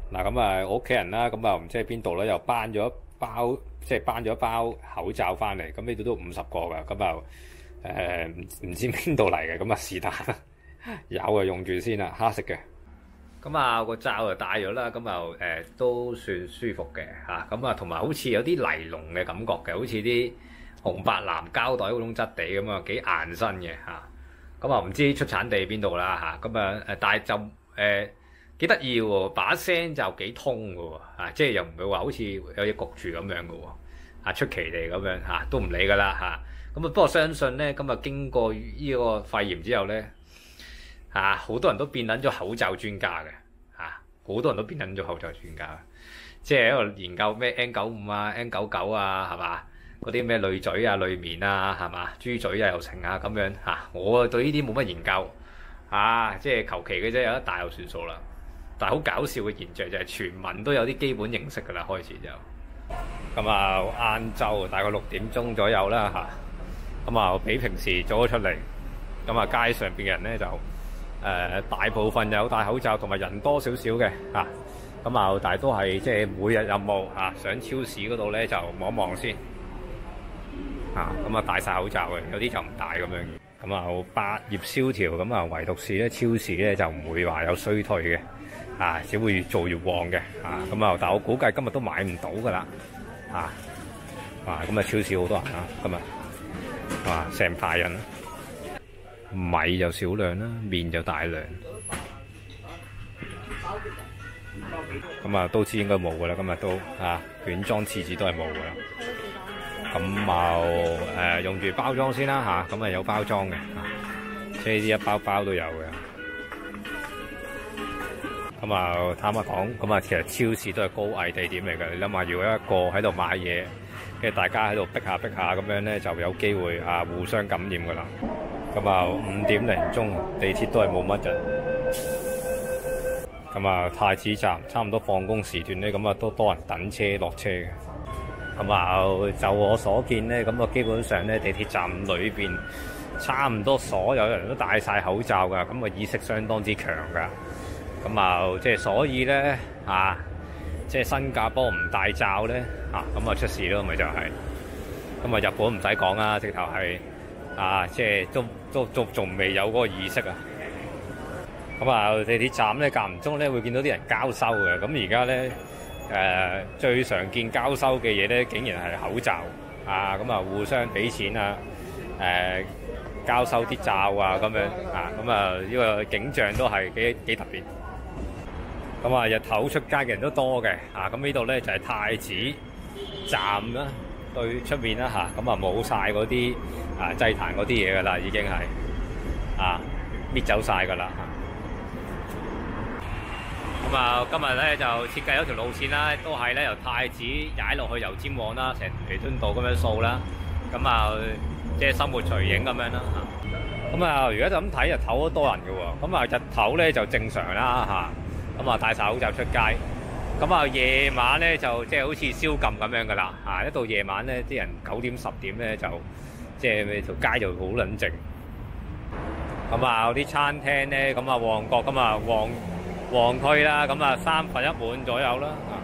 嗱咁啊，我屋企人啦，咁啊唔知喺邊度咧，又搬咗一包，即係搬咗一包口罩翻嚟，咁呢度都50個㗎，咁啊唔知邊度嚟嘅，咁啊是但有啊用住先啦，蝦食嘅。咁啊個罩就戴咗啦，咁啊都算舒服嘅嚇，咁啊同埋好似有啲尼龍嘅感覺嘅，好似啲紅白藍膠袋嗰種質地咁啊，幾硬身嘅嚇。咁啊唔知出產地邊度啦嚇，咁啊但係就幾得意喎，把聲就幾通嘅喎，即係又唔會話好似有嘢焗住咁樣嘅喎，出奇地咁樣嚇，都唔理㗎啦嚇。咁啊不過相信咧，咁啊經過呢個肺炎之後咧，好多人都變撚咗口罩專家嘅好多人都變撚咗口罩專家，即係喺度研究咩 N95啊、N99啊，係嘛？嗰啲咩濾嘴啊、濾棉啊，係嘛？豬嘴啊又成啊咁樣我對呢啲冇乜研究即係求其嘅啫，有得戴就算數啦。但係好搞笑嘅現象就係全民都有啲基本認識㗎啦，開始就咁晏晝大概6點鐘左右啦咁啊比平時早咗出嚟，咁啊街上邊嘅人咧就大部分有戴口罩，同埋人多少少嘅咁啊但係都係即係每日任務上超市嗰度咧就望一望先咁啊戴晒口罩嘅，有啲就唔戴咁樣。咁啊百業蕭條，咁啊唯獨是咧超市咧就唔會話有衰退嘅只會越做越旺嘅咁啊但係我估計今日都買唔到㗎啦咁啊超市好多人今日成排人，米就少量啦，麵就大量，咁啊都知應該冇㗎啦，今日都卷裝廁紙都係冇㗎啦。咁用住包裝先啦咁啊有包裝嘅即係呢一包包都有嘅。咁啊坦白講，咁啊其實超市都係高危地點嚟㗎。你諗下，如果一個喺度買嘢，跟住大家喺度逼下咁樣咧，就有機會互相感染㗎啦。咁啊5點零鐘地鐵都係冇乜人。咁啊太子站差唔多放工時段咧，咁啊都多人等車落車嘅。咁啊就我所見咧，咁啊基本上咧地鐵站裏邊差唔多所有人都戴晒口罩㗎，咁啊意識相當之強㗎。咁啊即係所以咧即係新加坡唔戴罩咧咁啊出事咯，咪就係。咁啊日本唔使講啦，直頭係即係都仲未有嗰個意識啊。咁啊地鐵站咧間唔中咧會見到啲人交收嘅，咁而家咧最常見交收嘅嘢咧，竟然係口罩咁啊互相俾錢交收啲罩咁樣咁啊呢個景象都係幾特別。咁啊日頭出街嘅人都多嘅咁呢度咧就係太子站啦，對出面啦咁啊冇晒嗰啲祭壇嗰啲嘢噶啦，已經係搣走晒噶啦咁啊今日咧就設計咗條路線啦，都係咧由太子踩落去油尖旺啦，成彌敦道咁樣掃啦。咁啊即係生活隨影咁樣啦咁啊如果就咁睇，日頭都多人嘅喎。咁啊日頭咧就正常啦咁啊戴晒口罩出街。咁啊夜晚咧就即係好似宵禁咁樣噶啦一到夜晚咧啲人9點10點咧就即係條街就好撚靜。咁啊有啲餐廳咧，咁啊旺角咁啊旺區啦，咁啊1/3滿左右啦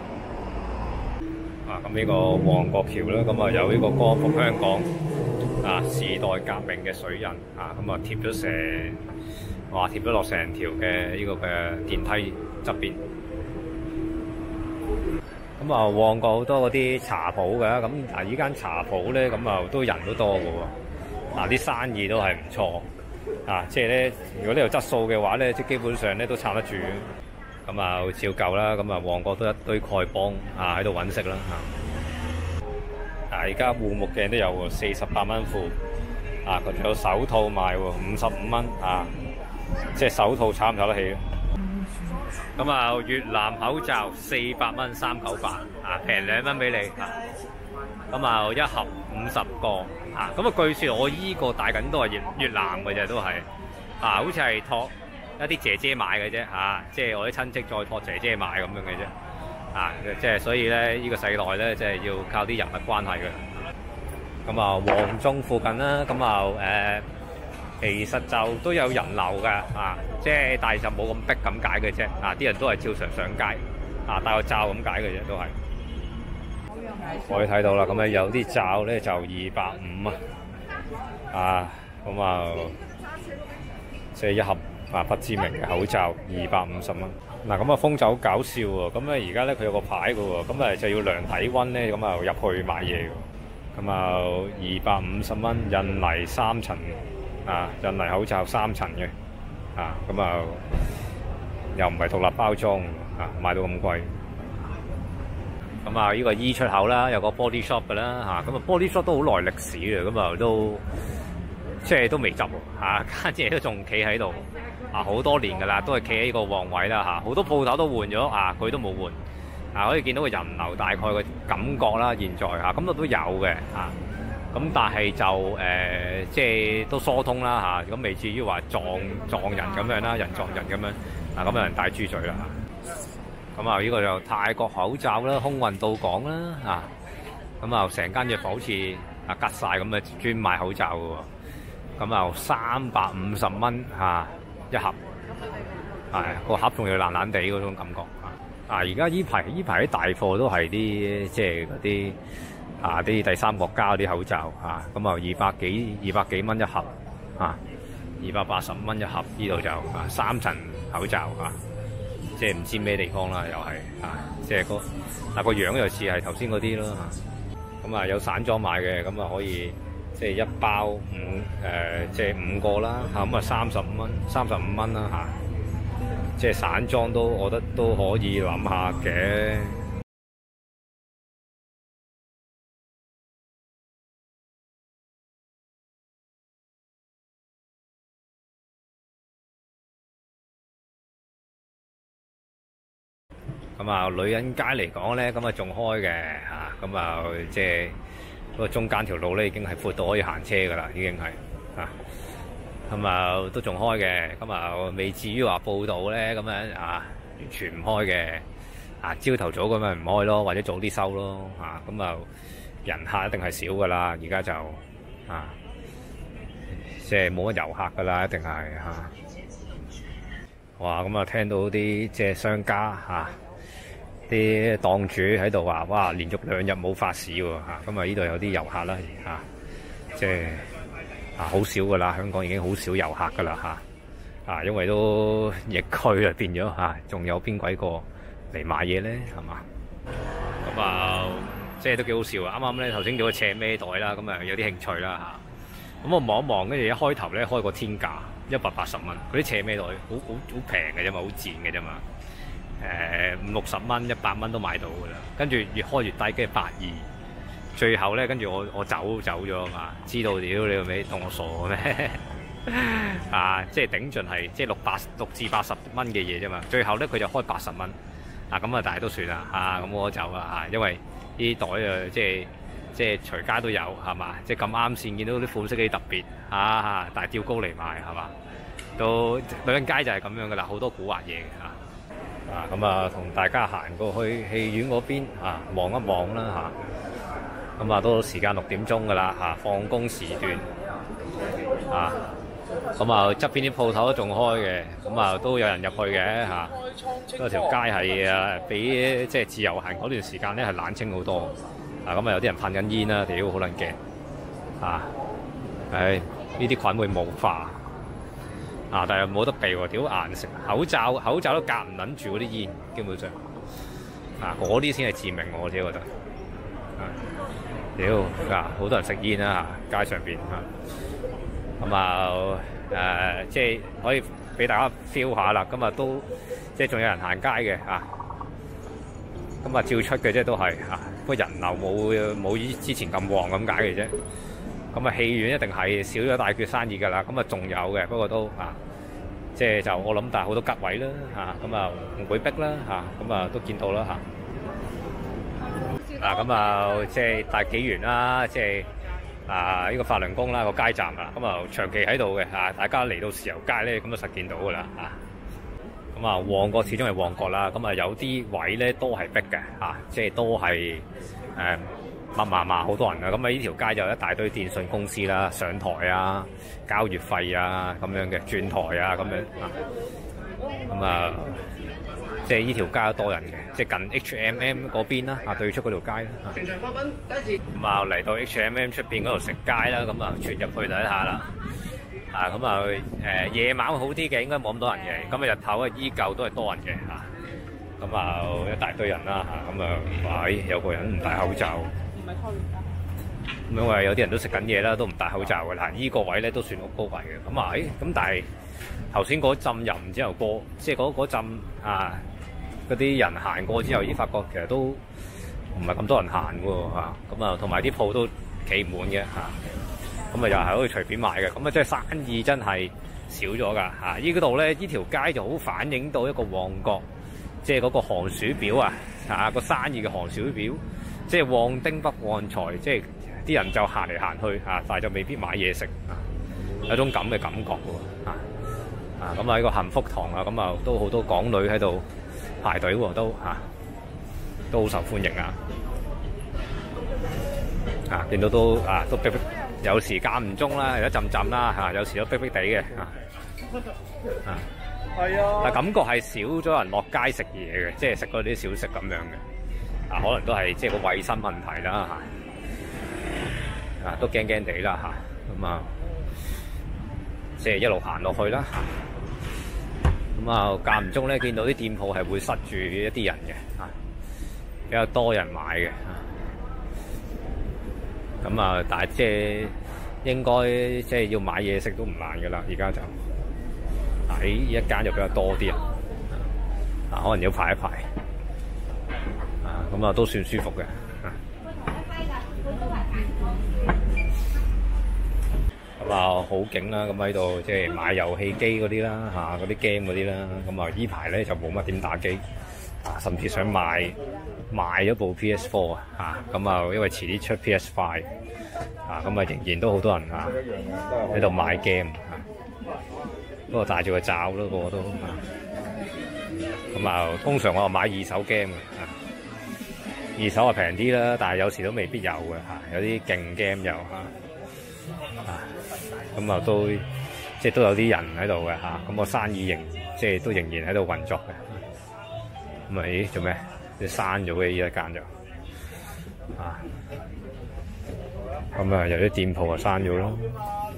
咁呢個旺角橋啦，咁啊有呢個光復香港時代革命嘅水印咁啊貼咗貼咗落成條嘅呢個嘅電梯側邊。咁啊旺角好多嗰啲茶鋪㗎，咁呢間茶鋪咧，咁啊都人都多㗎喎啲生意都係唔錯即係咧如果呢度質素嘅話咧，即係基本上咧都撐得住。咁啊照舊啦，咁啊旺角都一堆丐幫喺度揾食啦而家護目鏡都有喎，48蚊副佢仲有手套賣喎，55蚊即係手套炒唔炒得起咧？咁啊越南口罩400蚊398平2蚊俾你咁啊一盒50個咁啊據說我依個戴緊都係越南嘅啫，都係好似係託一啲姐姐買嘅啫即係我啲親戚再託姐姐買咁樣嘅啫即係所以咧呢個世代咧即係要靠啲人物關係嘅。咁啊旺中附近啦，咁啊其實就都有人流㗎即係但係就冇咁逼咁解嘅啫啲人都係照常上街戴個罩咁解嘅啫，都係。可以睇到啦，咁啊有啲罩咧就250啊，咁啊即係一盒不知名嘅口罩250蚊。嗱，咁啊風就好搞笑喎，咁咧而家咧佢有個牌嘅喎，咁啊就要量體温咧，咁啊入去買嘢嘅。咁啊250蚊印泥3層印泥口罩3層嘅，咁啊又唔係獨立包裝賣到咁貴。咁啊呢個 E 出口啦，有個 Body Shop 嘅啦，咁啊 Body Shop 都好耐歷史嘅，咁啊都即係都未執喎，間嘢都仲企喺度，好多年㗎啦，都係企喺個旺位啦，好多鋪頭都換咗，佢都冇換，可以見到個人流大概嘅感覺啦，現在咁度都有嘅，咁但係就即係都疏通啦，咁未至於話撞人咁樣啦，人撞人咁樣，咁有人戴豬嘴啦。咁啊，呢個就泰國口罩啦，空運到港啦，咁啊，成間藥房好似吉晒咁啊，專賣口罩嘅喎，咁啊350蚊一盒，個盒仲要爛爛地嗰種感覺而家呢排啲大貨都係啲即係嗰啲啲第三國家啲口罩咁啊200幾蚊一盒280蚊一盒，呢度就3層口罩即係唔知咩地方啦，又係即係個樣又似係頭先嗰啲咯咁有散裝買嘅，咁可以即係一包即係5個啦咁35蚊啦即係散裝都，我覺得都可以諗下嘅。咁女人街嚟講咧，咁仲開嘅咁即係嗰個中間條路咧已經係闊到可以行車噶啦，已經係咁都仲開嘅，咁未至於話報道咧咁樣完全唔開嘅朝頭早咁樣唔開咯，或者早啲收咯咁人客一定係少噶啦，而家就即係冇乜遊客噶啦，一定係哇！咁聽到啲即係商家啲檔主喺度話，哇！連續2日冇發市喎咁呢度有啲遊客啦即係好少噶啦，香港已經好少遊客噶啦因為都疫區啦，變咗仲有邊鬼個嚟買嘢咧係嘛？咁即係都幾好笑啱啱咧頭先叫個斜孭袋啦，咁有啲興趣啦咁我望一望，跟住一開頭咧開個天價180蚊，嗰啲斜孭袋好平嘅啫嘛，好賤嘅啫嘛，50-60蚊、100蚊都買到噶啦，跟住越開越低，跟住120，最後咧跟住我走咗啊嘛，知道屌你個尾當我傻咩？即係頂盡係即係6至80蚊嘅嘢啫嘛，最後咧佢就開80蚊，咁但係都算啦咁我走啦因為呢啲袋即係隨街都有係嘛，即係咁啱線見到啲款式幾特別但係吊高嚟賣係嘛，到女人街就係咁樣噶啦，好多古惑嘢嘅咁同大家行過去戲院嗰邊望一望啦咁都時間6點鐘噶啦放工時段咁側邊啲鋪頭都仲開嘅，咁都有人入去嘅嗰條街係比即係自由行嗰段時間咧係冷清好多咁有啲人噴緊煙啦，屌好撚驚呢啲菌會霧化但係冇得避喎，屌顏色口罩都隔唔撚住嗰啲煙，基本上嗰啲先係致命，我自己覺得屌好多人食煙啦街上邊咁即係可以俾大家 feel 下啦，咁都即係仲有人行街嘅咁照出嘅啫，都係不過人流冇之前咁旺咁解嘅啫。咁戲院一定係少咗大橛生意㗎啦，咁仲有嘅，不過都即係就我諗，但係好多吉位啦咁唔會逼啦咁都見到啦咁即係大紀元啦，即係呢個法輪功啦個街站咁長期喺度嘅大家嚟到豉油街咧咁實見到㗎啦咁旺角始終係旺角啦，咁有啲位咧都係逼嘅即係都係密麻麻好多人咁呢條街就有一大堆電信公司啦，上台交月費咁樣嘅，轉台咁樣咁即係呢條街都多人嘅，即係近 H&M 嗰邊啦，對出嗰條街啦。全場貨品第一次。咁啊嚟到 H&M 出邊嗰度食街啦，咁啊傳入去睇下啦。咁啊夜晚好啲嘅，應該冇咁多人嘅。咁啊日頭啊依舊都係多人嘅嚇。咁啊一大堆人啦嚇，咁啊哇有個人唔戴口罩。唔係拖亂㗎。咁因為有啲人都食緊嘢啦，都唔戴口罩嘅啦。依個位咧都算好高位嘅。咁啊咁但係頭先嗰陣入唔之後過，即係嗰陣嗰啲人行過之後，已經發覺其實都唔係咁多人行喎嚇。咁啊同埋啲鋪都企唔滿嘅嚇。咁啊又係可以隨便買嘅。咁啊即係生意真係少咗㗎嚇。依嗰度咧，呢條街就好反映到一個旺角，即係嗰個寒暑表啊個生意嘅寒暑表，即係旺丁不旺財，即係啲人就行嚟行去但係就未必買嘢食有種咁嘅感覺喎咁啊喺個幸福堂咁啊都好多港女喺度排隊喎，都好受歡迎見到都都逼逼，有時間唔中啦，有一陣陣啦有時都逼逼地嘅係啊，但感覺係少咗人落街食嘢嘅，即係食嗰啲小食咁樣嘅可能都係即係個衞生問題啦都驚驚地啦咁啊即係一路行落去啦咁啊間唔中咧見到啲店鋪係會塞住一啲人嘅比較多人買嘅咁啊但係即係應該即係要買嘢食都唔難噶啦，而家就喺一間就比較多啲人可能要排一排咁啊都算舒服嘅咁啊好景啦，咁喺度即係買遊戲機嗰啲啦嗰啲 game 嗰啲啦，咁啊依排咧就冇乜點打機甚至想賣咗部 PS4 咁啊因為遲啲出 PS5 咁啊仍然都好多人喺度買 game不過戴住個罩咯，個個都咁啊通常我就買二手 game 嘅二手平啲啦，但係有時都未必有嘅有啲勁 game 有咁啊都即係都有啲人喺度嘅咁個生意即係都仍然喺度運作嘅。咁咦做咩？你閂咗嘅呢一間就咁啊有啲店鋪就閂咗咯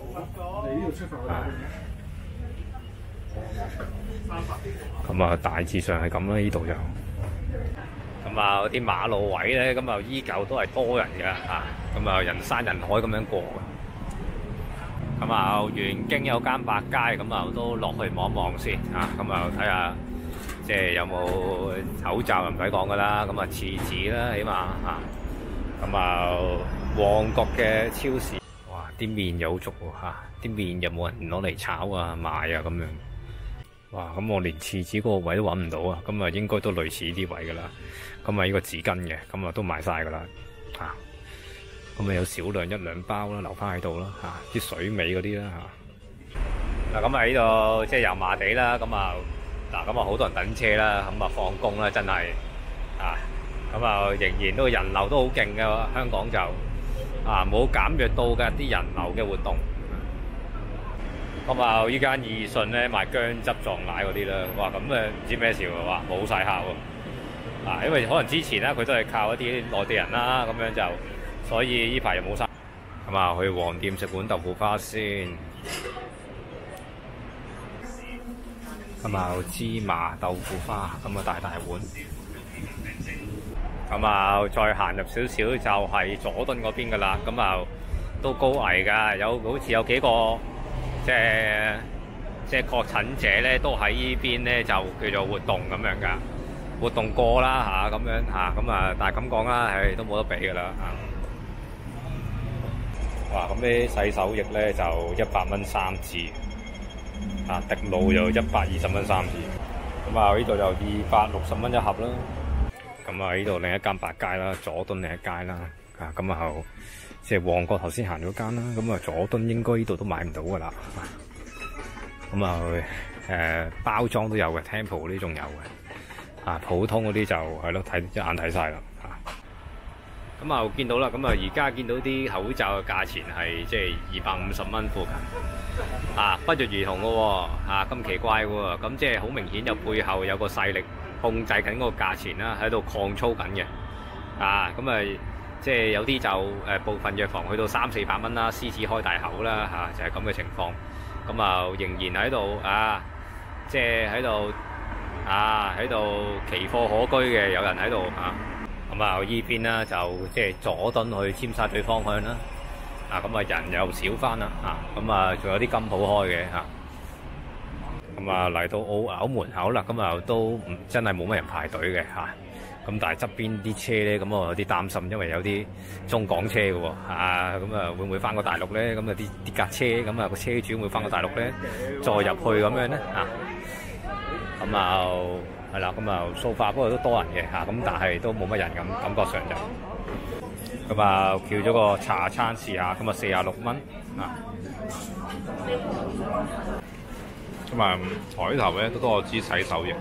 咁啊大致上係咁啦，呢度就咁啊啲馬路位咧，咁啊依舊都係多人嘅咁啊人山人海咁樣過咁啊沿經有間百佳，咁啊都落去望一望先咁啊睇下即係有冇口罩又唔使講噶啦，咁啊廁紙啦起碼咁啊旺角嘅超市哇啲麵有足喎啲麵又冇人攞嚟炒賣咁樣哇咁我連廁紙嗰個位都揾唔到咁啊應該都類似呢啲位噶啦，咁啊呢個紙巾嘅咁啊都賣晒噶啦咁啊有少量一兩包啦留翻喺度啦啲水尾嗰啲啦嗱咁啊喺度即係油麻地啦，咁啊嗱咁啊好多人等車啦，咁啊放工啦真係咁啊仍然都人流都好勁嘅，香港就冇減弱到嘅啲人流嘅活動咁啊依間義順咧賣薑汁撞奶嗰啲啦，哇咁唔知咩事喎，哇冇晒客喎因為可能之前咧佢都係靠一啲內地人啦，咁樣就所以呢排又冇晒咁啊去黃店食碗豆腐花先咁啊芝麻豆腐花咁啊大碗咁啊再行入少少就係佐敦嗰邊噶啦，咁啊都高危噶，好似有幾個即係確診者咧都喺呢邊咧就叫做活動咁樣噶，活動過啦咁樣咁啊但係咁講啦，都冇得比噶啦哇咁啲洗手液咧就100蚊3支滴露就120蚊3支，咁啊呢度就260蚊一盒啦。咁啊呢度另一間百佳啦，佐敦另一間啦咁啊即係旺角頭先行咗間啦，咁啊佐敦應該呢度都買唔到噶啦咁啊包裝都有嘅，Temple 嗰啲仲有嘅普通嗰啲就係咯睇一眼睇晒啦咁啊見到啦，咁啊而家見到啲口罩嘅價錢係即係250蚊附近不約而同嘅喎咁奇怪喎，咁即係好明顯有背後有個勢力控制緊個價錢啦，喺度抗操緊嘅。咁啊，即係有啲就部分藥房去到300-400蚊啦，獅子開大口啦就係咁嘅情況。咁啊，仍然喺度即係喺度奇貨可居嘅，有人喺度咁啊，依邊啦就即係佐敦去尖沙咀方向啦。咁啊，人又少翻啦。咁啊，仲有啲金鋪開嘅咁啊，嚟到澳牛門口啦，咁啊都真係冇乜人排隊嘅咁但係側邊啲車咧，咁我有啲擔心，因為有啲中港車嘅喎咁啊會唔會翻過大陸咧？咁啊啲架車，咁啊個車主會唔會翻過大陸咧？再入去咁樣咧咁啊係啦，咁啊so far不過都多人嘅咁但係都冇乜人咁，感覺上就咁啊叫咗個茶餐試下，咁啊46蚊咁啊台頭咧都多支洗手液。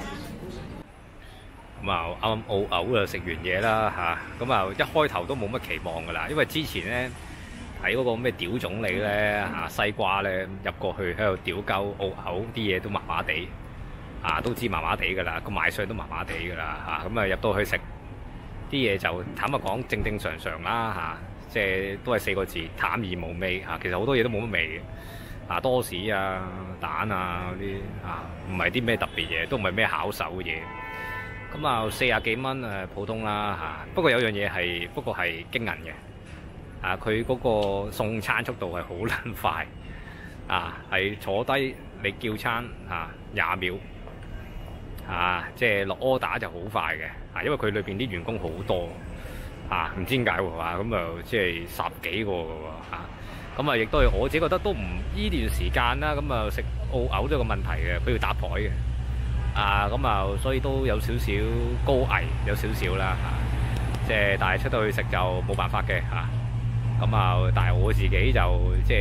咁啊啱啱澳牛食完嘢啦咁啊一開頭都冇乜期望噶啦，因為之前咧睇嗰個咩屌總理咧西瓜咧入過去喺度屌鳩澳牛啲嘢都麻麻地都知麻麻地噶啦，個賣相都麻麻地噶啦咁啊入到去食啲嘢就坦白講正正常常啦即係都係4個字淡而無味其實好多嘢都冇乜味嘅多士蛋嗰啲唔係啲咩特別嘢，都唔係咩巧手嘅嘢。咁啊40幾蚊普通啦不過有樣嘢係驚人嘅佢嗰個送餐速度係好撚快係坐低你叫餐20秒即係落 order 就好快嘅因為佢裏邊啲員工好多唔知點解喎咁啊即係10幾個嘅喎咁啊亦都係我自己覺得都唔呢段時間啦，咁啊食澳牛都有個問題嘅，佢要打枱嘅咁啊所以都有少少高危，有少少啦即係但係出到去食就冇辦法嘅咁啊但係我自己就即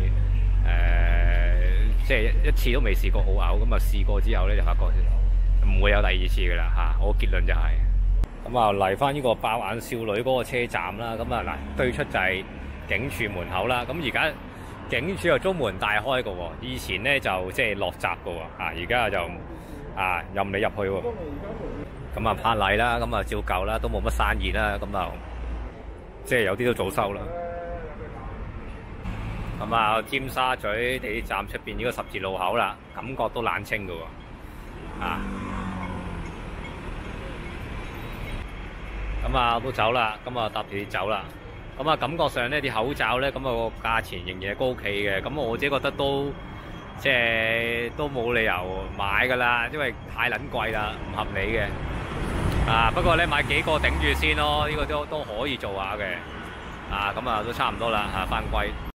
係一次都未試過澳牛，咁啊試過之後咧就發覺唔會有第二次嘅啦我結論就係咁啊嚟翻呢個爆眼少女嗰個車站啦，咁啊嗱對出就係警署門口啦，咁而家警署又中門大開嘅喎，以前咧就即係落閘嘅喎，而家就任你入去喎，咁啊拍例啦，咁啊照舊啦，都冇乜生意啦，咁啊即係有啲都早收啦。咁啊尖沙咀地鐵站出邊呢個十字路口啦，感覺都冷清嘅喎，咁啊都走啦，咁啊搭地鐵走啦。咁啊，感覺上呢啲口罩咧，咁啊個價錢仍然係高企嘅。咁我自己覺得都即係都冇理由買噶啦，因為太撚貴啦，唔合理嘅。不過咧買幾個頂住先咯，呢個都可以做下嘅。咁啊都差唔多啦，返歸。